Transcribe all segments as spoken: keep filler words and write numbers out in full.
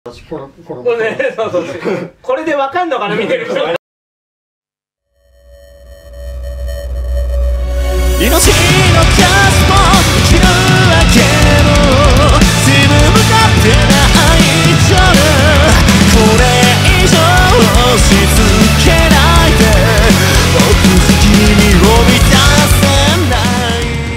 これこれこれね、そうそうこれでわかんのかな、見てる人が。 命のキャスも生きるわけも自分勝手な愛情これ以上押し付けないで僕好きにを満たせない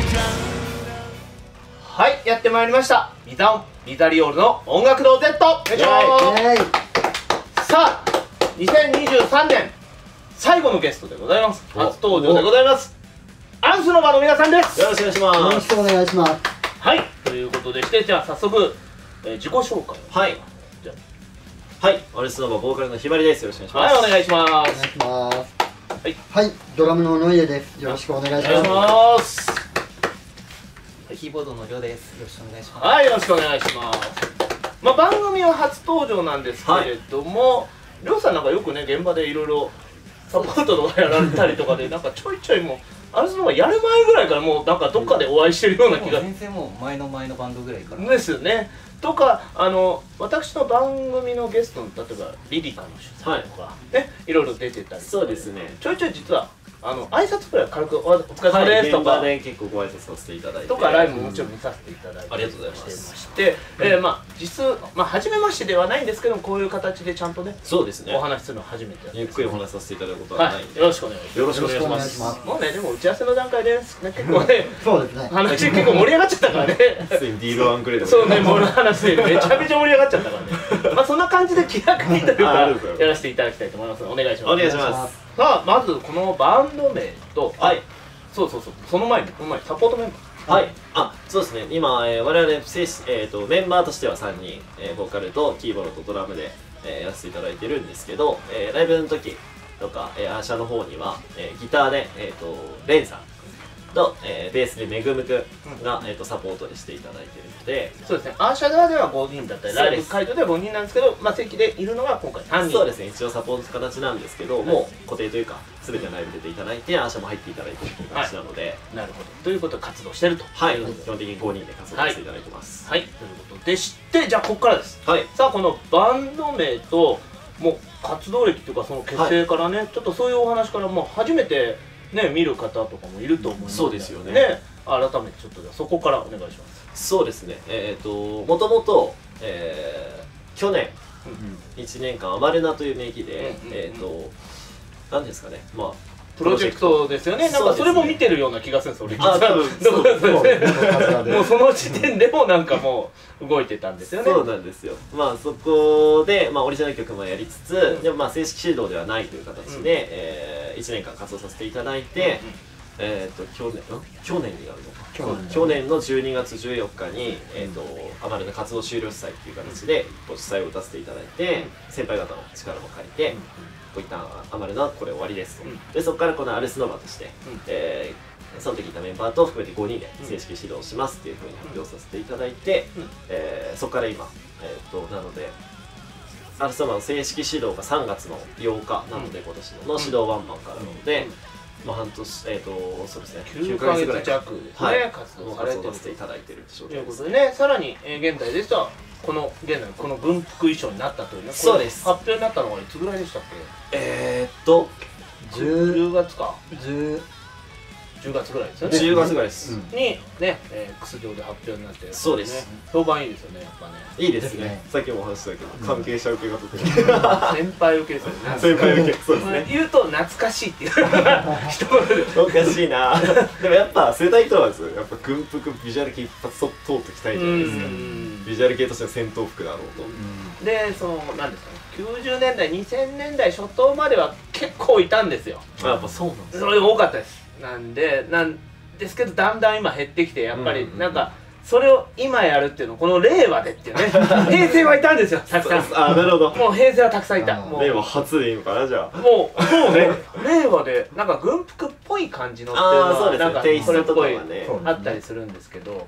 からはい、やってまいりました。ビザンビザリオールの音楽堂 Z。 よいしょー。さあ、にせんにじゅうさんねん最後のゲストでございます。初登場でございます。アンスの場の皆さんです。 よろしくお願いします。 よろしくお願いします。 はい、ということでして、じゃあ早速、えー、自己紹介を。 はいじゃはいアルスノバボーカルのひばりです。よろしくお願いします。 はい、お願いしまお願いす。 します。 はい、 はい、ドラムの野家です。よろしくお願いしお願いしまます。 キーボードのりょうです。よろしくお願いします。 はい、よろしくお願いします。まあ、番組は初登場なんですけれども、りょうさんなんかよくね、現場でいろいろサポートとかやられたりとかで、なんかちょいちょいもう、あれそのやる前ぐらいからもうなんかどっかでお会いしてるような気が全然もう前の前のバンドぐらいからですよね。とか、あの私の番組のゲストの例えばリリカの主催とか、ね、いろいろ出てたりとか、 そうですね。 ちょいちょい実はあの挨拶くらい軽くお疲れ様はいですとか、 現場で結構ご挨拶させていただいてとかライブももちろん見させていただいてありがとうございますしてまして、えー、まあ実まあ初めましてではないんですけども、こういう形でちゃんとねそうですねお話しするのは初めてゆっくりお話しさせていただくことははないんで、 い、よろしくお願いします。 よろしくお願いしまよろしくお願いしす。 もうね、でも打ち合わせの段階で、ね、結構ねす。そうですね。 話結構盛り上がっちゃったからねついにディールワングレードそうね、もう俺の話でめちゃめちゃ盛り上がっちゃったからねまあそんな感じで気楽にというかあありがとうございますやらせていただきたいと思いますので、お願いします。 お願いしますさあ、まずこのバンド名と、 はいそうそうそう、その前に、この前にサポートメンバー。 はいあそうですね今、えー、我々正式、えー、とメンバーとしてはさんにん、えー、ボーカルとキーボードとドラムで、えー、やらせていただいてるんですけど、えー、ライブの時とか、えー、アーシャの方には、えー、ギターで、えー、とレンさんと、えー、ベースでめぐむくんが、えー、とサポートでしていただいているので、 そうですね、アーシャ側ではごにんだったり、 そうですライブ会場ではごにんなんですけど、まあ席でいるのが今回さんにん。 そうですね一応サポート形なんですけど、もう固定というか全てのライブ出ていただいてアーシャも入っていただいてるという形なので、 なるほど。ということで活動してると。 はい、 ということで基本的にごにんで活動させていただいてます。 はい、ということでして、じゃあここからです。 はい、 さあ、このバンド名と、もう活動歴というか、その結成からね、ちょっとそういうお話から、もう初めてね、見る方とかもいると思うので、 そうですよねね、改めてちょっとじゃあそこからお願いします。 そうですねえっ、ともともと、えー、去年いちねんかんアマレナという名義で、 うんうんうんえっ、と何ですかねまあプロジェクトですよね。なんかそれも見てるような気がするんです、俺。 あ多分どこそうでもうその時点でもなんかもう動いてたんですよね。 そうなんですよ。まあそこで、まあ、オリジナル曲もやりつつ、でもまあ正式指導ではないという形で、 うんえー、いちねんかん活動させていただいて、えっ、と去年ん去年になるのか去年去年のじゅうにがつじゅうよっかに、えー、とアマルの活動終了祭っていう形でご主催を打たせていただいて、先輩方の力も借りて、こういったアマルのこれ終わりですと、 うんでそこからこのアルスノバとして、 うんえーその時いたメンバーと含めてごにんで正式指導しますっていうふうに発表させていただいて、 うんえーそこから今、えー、となのでアルスノバの正式指導がさんがつのようかなので、今年のの指導ワンマンからなので、まあ半年えっ、とそうですねきゅうかげつ弱ですね、 はい活動もうされてる活動させていただいている状という況ですことでね、さらに、えー現在ですと、この現在この軍服衣装になったというね、これそうです発表になったのがいつぐらいでしたっえー、っとけ？ 十じゅうがつか、 十じゅうがつぐらいですよね。 じゅうがつぐらいです、 うんにね、えー、クス上で発表になって、 そうですね、評判いいですよね、やっぱね。 いいですねですねさっきもお話ししたけど、関係者受けがとても先輩受けですよね。 先輩受けそうですね言うと懐かしいっていう一言で。 おかしいなでもやっぱ世代問わずやっぱ軍服ビジュアル系一発通ってきたいじゃないですか、 うんビジュアル系としては戦闘服だろうと、 で、そのなんですかね、きゅうじゅうねんだいにせんねんだい初頭までは結構いたんですよ。 あやっぱそうなんですそれが多かったです。なんでなんですけど、だんだん今減ってきて、やっぱりうんうんうんなんかそれを今やるっていうの、この令和でっていうね、平成はいたんですよ、たくさん。 あなるほどもう平成はたくさんいた。 あーもう令和初でいいのかなじゃあもうそうね、令和でなんか軍服っぽい感じのっていうのあーそうですねはなんかテイストとかそれっぽいはねそうあったりするんですけど、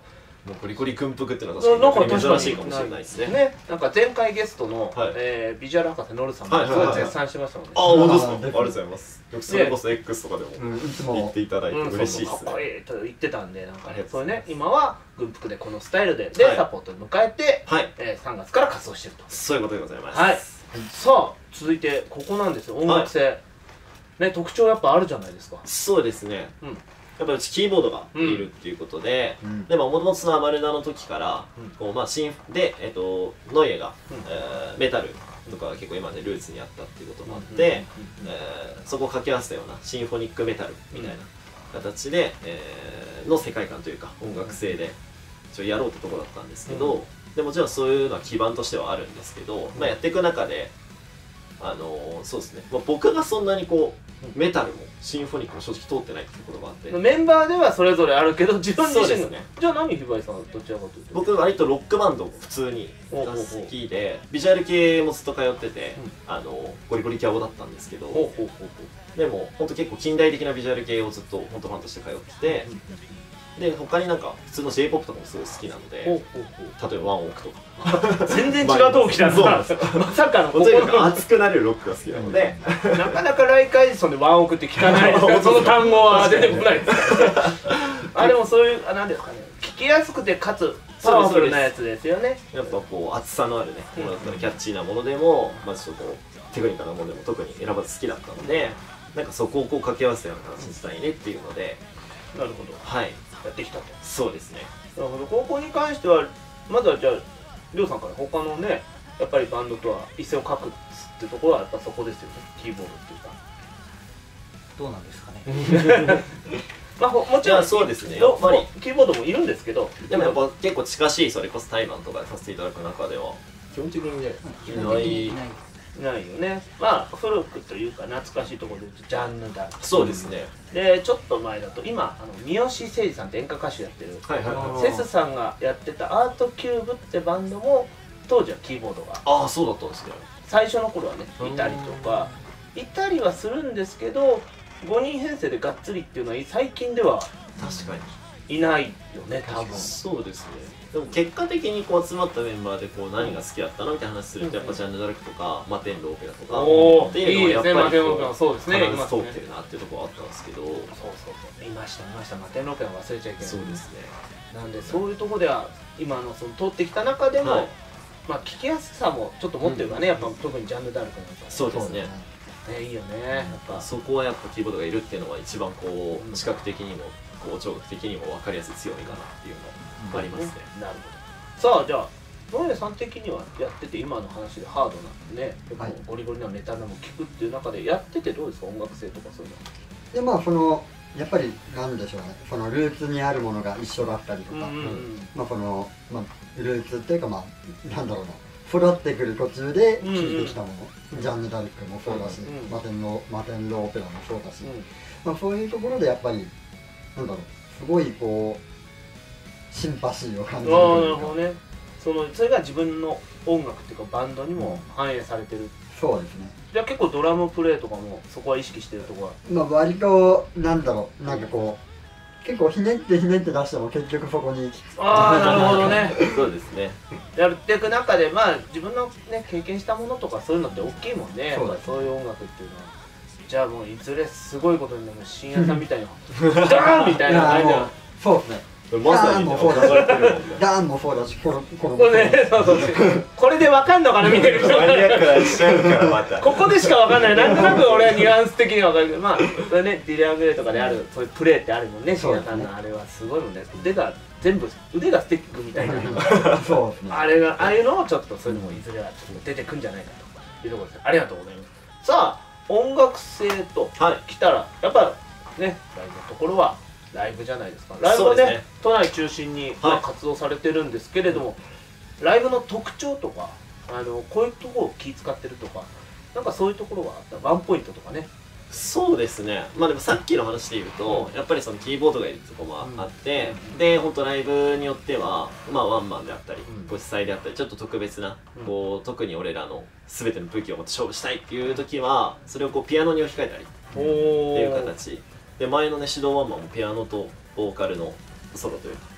もうゴリゴリ軍服っていうのは確かに珍しいかもしれないですね。 ね、なんか前回ゲストの、 はいえー、ビジュアル博士のるさんもすごい絶賛してましたもんね。 ああ、本当ですか。 あーありがとうございます。よくそれこそ X とかでもうん、いつ言っもていただいてうん、 嬉しいですね。 そうそうかっこいいと言ってたんで、なんかありがとうございますそれね、今は軍服でこのスタイルで、で、 はいサポートに迎えて、 はい、 えー、さんがつから活動してると。 そういうことでございます。 はい。さあ、続いてここなんですよ、音楽性。ね、特徴やっぱあるじゃないですか。 そうですね。 うんやっぱうちキーボードがいるっていうことで、 うんでももともとそのアマルナの時から、 うんこうまあシンで、えっとノイエが、 うんえーメタルとかが結構今までルーツにあったっていうこともあって、 うんうんうんうんえーそこを掛け合わせたようなシンフォニックメタルみたいな形で、えーの世界観というか音楽性でちょやろうってとこだったんですけど、 うんでもちろんそういうのは基盤としてはあるんですけど、まあ、やっていく中であのーそうですね、まあ、僕がそんなにこうメタルもシンフォニックも正直通ってないっていうことがあって、 メンバーではそれぞれあるけど、自分自身の、 そうですねじゃあ何、ひばりさんはどちらかというと。 僕割とロックバンドも普通にほうほうほう好きでビジュアル系もずっと通ってて、 うんあのゴリゴリキャオだったんですけど、 ほうほうほうほう。 でも本当結構近代的なビジュアル系をずっと本当ファンとして通ってて、で他になんか普通の J-ポップ とかもすごい好きなのほうで、 ほうほう。 例えばワンオクとか全然違う動機だそうなんな。 ですまさかのこもうとにかくこ熱くなれるロックが好きなので、 なかなかライカイジソンでワンオクって聞かないですからその単語は出てこないですからあ、でもそういう、あ、なんですかね、聞きやすくてかつパワフルなやつですよね。 やっぱこう熱さのあるねうんものだったらキャッチーなものでも、まあ、ちょっとこうテクニカルなものでも特に選ばず好きだったので、なんかそこをこう掛け合わせたような形にしたいねっていうので、 なるほど。 はい、 やってきたと。 そうですね。 なるほど。高校に関しては、まずはじゃあ、りょうさんから他のね、やっぱりバンドとは一線を画すってところはやっぱそこですよね。キーボードっていうか。 どうなんですかね。 まあ、ほもちろんいやそうですねどやっぱりキーボードもいるんですけど、 でもやっぱ結構近しいそれこそ対バンとかさせていただく中では基本的にね基いない本的にいないないよね。まあ古くというか懐かしいところで言うとジャンヌだ。 そうですね、 でちょっと前だと今あの三好誠二さんって演歌歌手やってるはいはいはいセスさんがやってたアートキューブってバンドも当時はキーボードがああそうだったんですね。 最初の頃はねいたりとかいたりはするんですけど、ごにん編成でがっつりっていうのは最近では確かにいないよね多分。 そうですね。でも結果的にこう集まったメンバーでこう何が好きだったのみたいな話するとやっぱジャンヌ・ダルクとかマテンローペラとかおおっていうのはやっぱりいいですね。マテンローペこラそうですね。 必ずいますね通ってるなっていうところはあったんですけど、 そうそうそういましたいました。マテンローペラ忘れちゃいけない。 そうですね。 なんでそういうところでは今のその通ってきた中でも、 はいまあ聞きやすさもちょっと持ってるからね、やっぱ特にジャンヌ・ダルクなんかそうですね。 ねいいよねやっぱ。 そこはやっぱキーボードがいるっていうのは一番こうんう視覚的にもこう聴覚的にも分かりやすい強みかなっていうのがありますね。 なるほど。さあじゃあノエさん的にはやってて今の話でハードなね結構はいゴリゴリなメタルも聞くっていう中でやっててどうですか音楽性とかそういうの。 でまあそのやっぱりなんでしょうね、そのルーツにあるものが一緒だったりとか、まあその、まあ、ルーツっていうかまあなんだろうな、フロってくる途中で聴いてきたもの、 うんジャンヌ・ダルクもそうだし、 うんマテンロマテンローペラもそうだし、 うんまあ、そういうところでやっぱりなんだろう、すごいこうシンパシーを感じるああというかなるほどね。そのそれが自分の音楽っていうかバンドにも反映されてる。 そうですね。 じゃあ結構ドラムプレイとかもそこは意識してるところは。 まあ割となんだろう、なんかこう結構ひねってひねって出しても結局そこにああなるほどね。 そうですね。 やっていく中でまあ自分のね経験したものとかそういうのって大きいもんね。やっぱそうですそういう音楽っていうのは。じゃあもういずれすごいことになる深夜さんみたいなダーンみたいな感じでもうそうですね。 まさにねダーンもそうだし、ダーンもそうだし、コロコロもこそうだしれね、そうそうこれでわかんのかな見てる人マニアックなしちゃうからまた。 ここでしかわかんない。なんとなく俺はニュアンス的にはわかるけど、まあそれねディレアグレーとかであるそういうプレーってあるもんね。深夜さんのあれはすごいもんね。腕が全部腕がスティックみたいなそうですね。 あれがああいうのをちょっとそういうのもいずれはちょっと出てくんじゃないかというところです。ありがとうございます。さあ音楽性とはい。 来たらやっぱねライブのところはライブじゃないですか。ライブはねそうですね都内中心に、まあ、活動されてるんですけれども、ライブの特徴とかあのこういうところを気使ってるとかなんかそういうところはあったワンポイントとかね。 そうですね。まあでもさっきの話で言うと、やっぱりそのキーボードがいるとこもあって、で本当ライブによってはまあワンマンであったり、 うんご主催であったりちょっと特別な、 うんこう特に俺らの全ての武器を持って勝負したいっていう時はそれをこうピアノに置き換えたりっおていうー形で、前のね指導ワンマンもピアノとボーカルのソロというか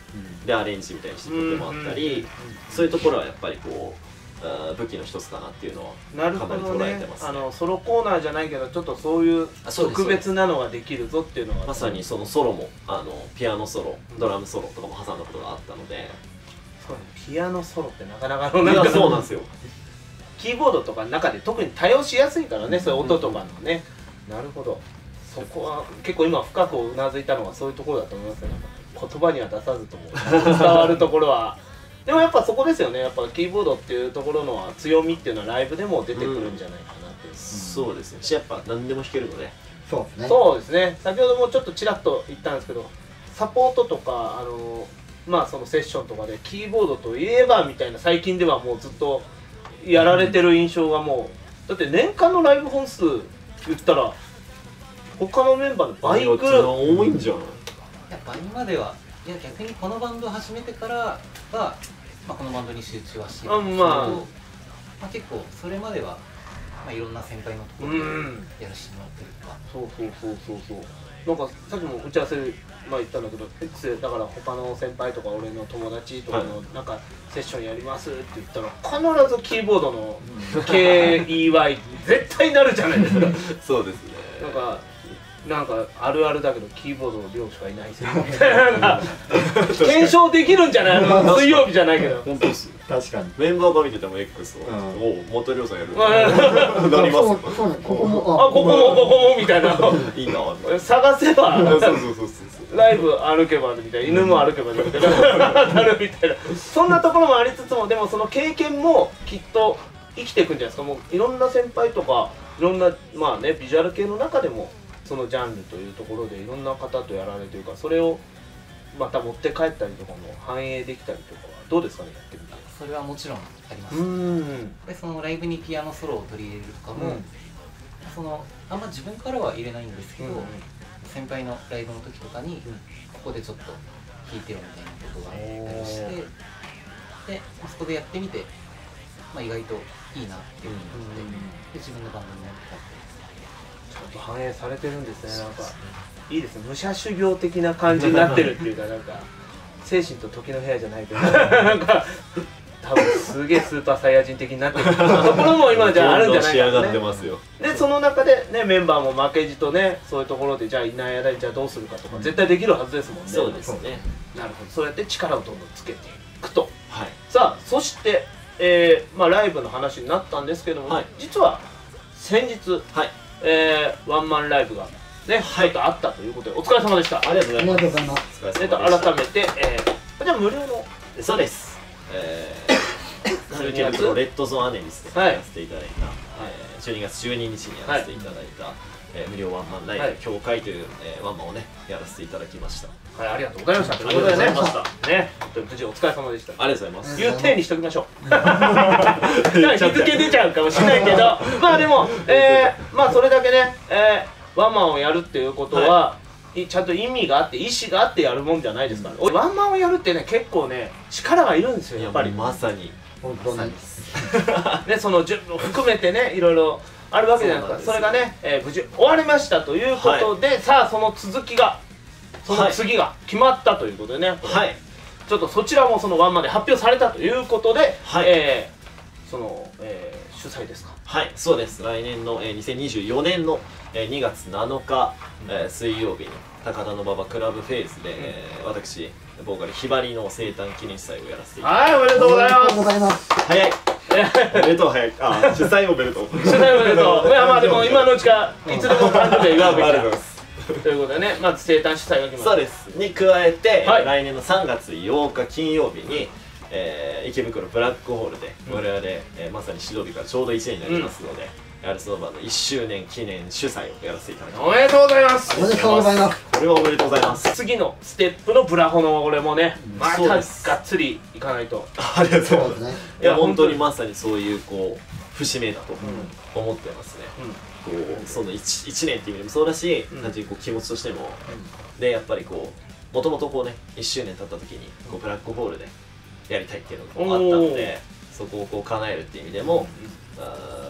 でアレンジみたいにして撮ってもらったり、そういうところはやっぱりこうあ武器の一つかなっていうのはなるほかなりどね捉えてますね。 あのソロコーナーじゃないけどちょっとそういうあそうです特別なのができるぞっていうのがまさにそのソロもあのピアノソロドラムソロとかも挟んだことがあったので、 そうねピアノソロってなかなかのなんいやかそうなんですよ。 キーボードとかの中で特に多用しやすいからね、そういう音とかのね、なるほど。そこは結構今深くうなずいたのはそういうところだと思いますね。言葉には出さずとも伝わるところはでもやっぱそこですよね。やっぱキーボードっていうところの強みっていうのはライブでも出てくるんじゃないかなっていう、 そうですね。しやっぱ何でも弾けるので、 そうですね。 そうですね。先ほどもちょっとちらっと言ったんですけど、サポートとかあのまあそのセッションとかでキーボードといえばみたいな最近ではもうずっとやられてる印象がもうだって年間のライブ本数言ったら他のメンバーの倍こっちの多いんじゃん。 いや倍まではいや逆にこのバンドを始めてからは、まあ、このバンドに集中はしてるんですけど、 あまあまあ、結構それまでは、まあ、いろんな先輩のところでやらせてもらってるとか、 そうそうそうそうそうなんかさっきも打ち合わせで、まあ、言ったんだけど X でだから他の先輩とか俺の友達とかのなんかセッションやりますって言ったら必ずキーボードの ケーイーワイ 絶対なるじゃないですかそうですね。 なんかなんかあるあるだけどキーボードの量しかいないですよみたいななんか検証できるんじゃないの水曜日じゃないけど本当です。 確かに。 メンバーが見てても X を、 うんおお元亮さんやる。 まあなりますそうそうね。ここもあここもここもみたいないいな。 探せばそうそうそうそうそう。 ライブ歩けばみたいな犬も歩けばみたいな当たるみたいなそんなところもありつつもでもその経験もきっと生きていくんじゃないですか。もういろんな先輩とかいろんなまあねビジュアル系の中でもそのジャンルというところでいろんな方とやられてるからそれをまた持って帰ったりとかも反映できたりとかはどうですかねやってみて。 それはもちろんあります。 うーんでそのライブにピアノソロを取り入れるとかも、 うんそのあんま自分からは入れないんですけど、 うんうん先輩のライブの時とかに、ここでちょっと弾いてよみたいなことがあったりして、でそこでやってみて、まあ、意外といいなっていうふうに思って、で自分のバンドになったってちゃんと反映されてるんですね。なんかいいですね。武者修行的な感じになってるっていうかなんか精神と時の部屋じゃないけどなんか多分すげえスーパーサイヤ人的になってるところも今じゃあるんじゃないか仕上がってね。 ますよ。 でその中でねメンバーも負けじとねそういうところでじゃあいない間にじゃあどうするかとか絶対できるはずですもんね。 そうですね。 なるほど。そうやって力をどんどんつけていくと。 はい。 さあそして、えーまあ、ライブの話になったんですけども、 はい実は先日、 はい。 えーワンマンライブがね、 はいちょっとあったということでお疲れ様でした。 ありがとうごありがざいます。 とうございます。 お疲れえっと様でした。 改めて、えー、じゃあ無料のそうです。えー、中継袋レッドゾーンアネリスではいやらせていただいた、えー、じゅうにがつじゅうににちにやらせていただいた、えー無料ワンマンライブ、 はい協会という、えーワンマンをねやらせていただきました。 はい、ありがとうございましたということでねありがとうございまね本当に無事お疲れ様でした。 ありがとうございます。 言う体にしときましょう日付出ちゃうかもしれないけどまあでも、えー、まあそれだけね、えー、ワンマンをやるっていうことは、いちゃんと意味があって意思があってやるもんじゃないですから、俺ワンマンをやるってね結構ね力がいるんですよやっぱり。 まさに本当に。 ね、その準備を含めてねいろいろあるわけじゃないですか。 そ, そうなんですれがね、えー無事終わりましたということで、さあその続きがその次が決まったということでね、 はいちょっとそちらもそのワンマンで発表されたということで、 はいえーその、えー主催ですか。 はいそうです。来年の、えー、にせんにじゅうよねんの、えー、にがつなのか、えー水曜日に高田馬場クラブフェイズで、えー私ボーカルひばりの生誕記念祭をやらせていただきはい、おめでとうございます。 おめでとうございます。 ます。早いおめでとう早いあ主催おめでとう主催おめでとう。いやまあでも今のうちからいつでも誕生日祝うべきだありがとうございますということでね、まず生誕主催が決まった。 そうですに加えて、 はい来年のさんがつようか金曜日に、えー池袋ブラックホールで我々、えーまさに指導日からちょうどいちねんになりますので、アルスノーバーのいっしゅうねん記念主催をやらせていただきます。 おめでとうございますお。めでとうございます。 これはおめでとうございます。 次のステップのブラホの俺もね、またがっそうですつりいかないと。 ありがとうございます。 そうですね。 いや本当本当ににまさにそういうこう節目だと思ってますね。こうその 1, 一年っていう意味でもそうだし、 うん単純にこう気持ちとしても、でやっぱりこうもともとこうねいっしゅうねん経った時にこうブラックホールでやりたいっていうのがあったので、そこをこう叶えるっていう意味でも、あ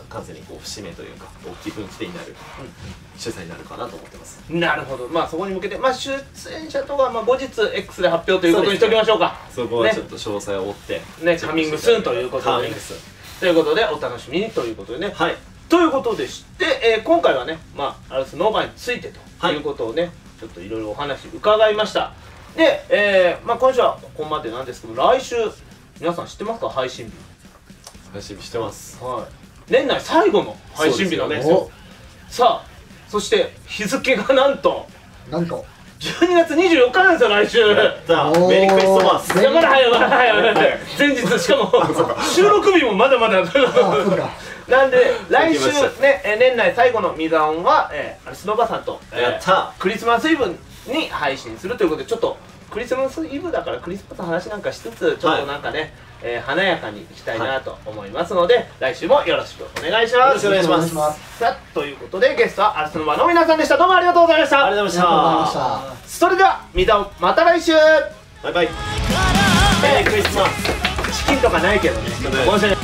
完全にこう節目というか大きい分岐点になる主催になるかなと思ってます。 なるほど、まあそこに向けて、まあ、出演者とか、まあ、後日 X で発表ということにしておきましょうか。 そこはちょっと詳細を追ってね、カミングスーンということで、 カミングスーンということでお楽しみにということでね。 はい。 ということでして、えー今回はね、まあ、アルスノーバーについてとはいいうことをね、ちょっといろいろお話伺いました。で、えーまあ、今週はここまでなんですけど、来週皆さん知ってますか、配信日。 配信してます。 はい、年内最後の配信日なんですよ。さあ、そして日付がなんとなんとじゅうにがつにじゅうよっかなんですよ、来週。 さあ、 おーメリークリスマス。 いや、まだ早い、まだ早い、まだ早い。前日、しかも収録日もまだまだ。 あそうかなんで来週来ましたね、えー年内最後のミザオンは、えー、アルスノーバさんと、えーやったクリスマスイブに配信するということで、ちょっとクリスマスイブだからクリスマスの話なんかしつつ、ちょっとなんかね、えー華やかにいきたいなと思いますので、来週もよろしくお願いします。 よろしくお願いしますお願いしますさあ、ということでゲストはアルスノーバの皆さんでした。どうもありがとうございました。 ありがとうございありがとうございましましたた。 それではミザオン、また来週。 バイバイ。メリークリスマス。 チキンとかないけどね。申し訳ない。